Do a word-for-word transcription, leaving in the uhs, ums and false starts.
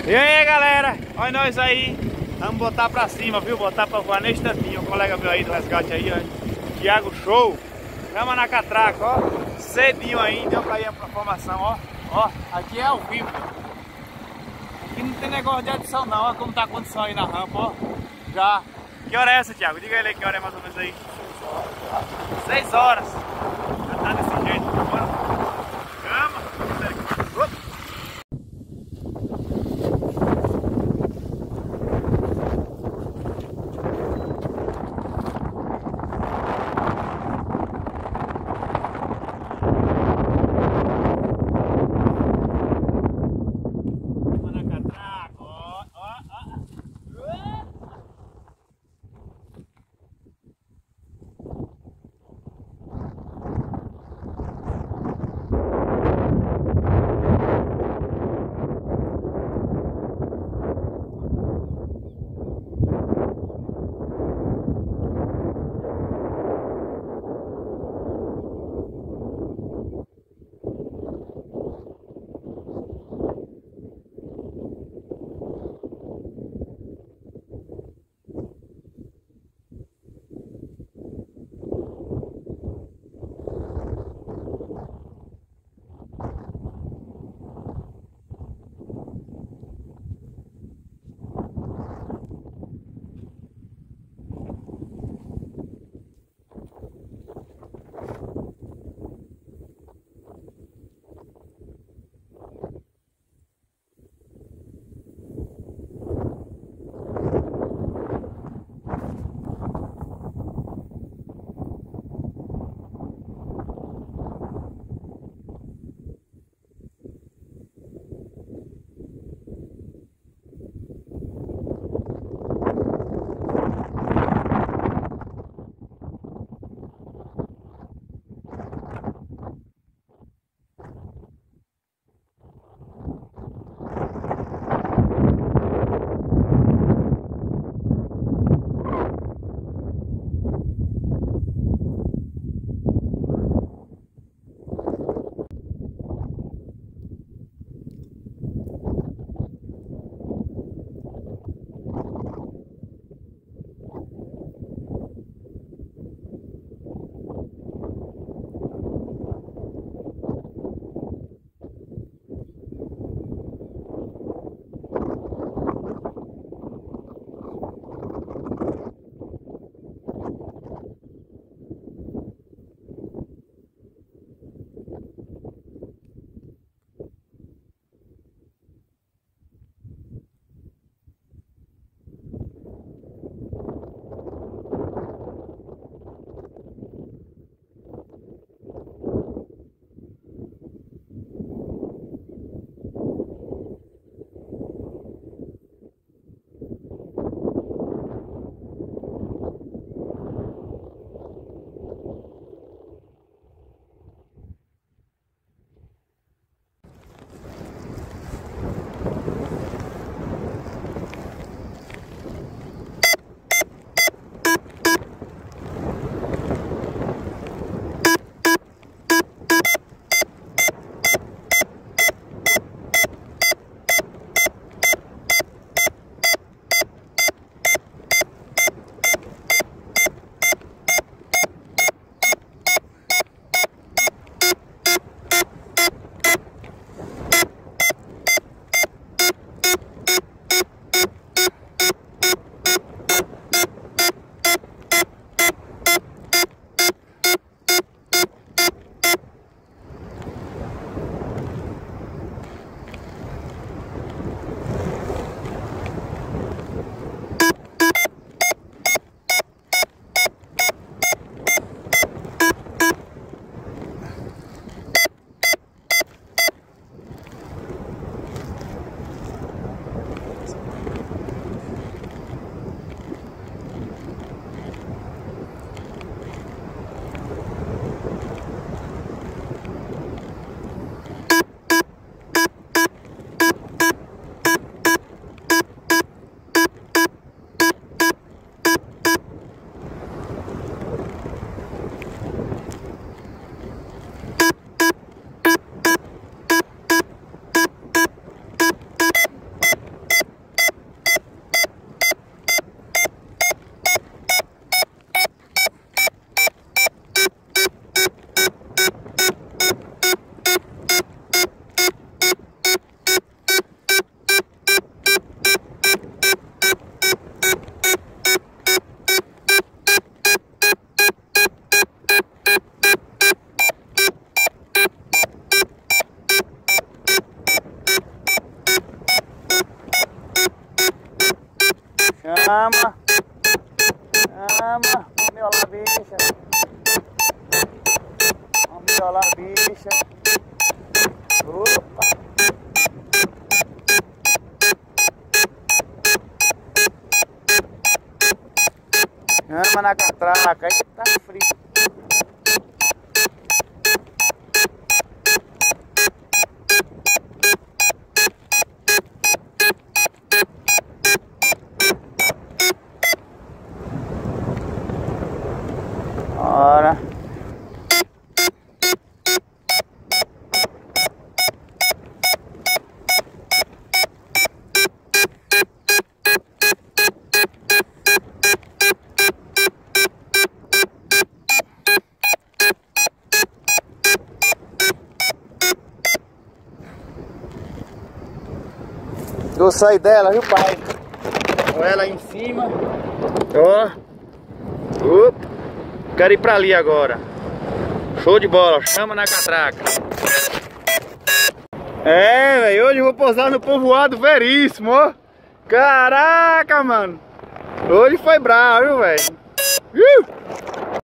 E aí galera, olha nós aí, vamos botar pra cima, viu? Botar pra voar nesse tantinho. O colega meu aí do resgate aí, ó, Thiago Show. Chama na catraca, ó, cedinho aí, deu pra ir pra formação, ó. Ó, aqui é ao vivo. Aqui não tem negócio de adição não, ó como tá a condição aí na rampa, ó. Já. Que hora é essa, Thiago? Diga ele aí que hora é mais ou menos aí. Seis horas. Já tá desse jeito, bora. Chama. Opa. Chama. Chama. Vamos violar a bicha. Vamos violar a bicha. Opa. Chama na catraca. Aí tá frio. Ora. Eu saí dela, viu, pai? Olha ela aí em cima. Ó. Opa. Quero ir pra ali agora. Show de bola, chama na catraca. É, velho, hoje eu vou pousar no povoado Veríssimo, ó. Caraca, mano. Hoje foi bravo, viu, velho?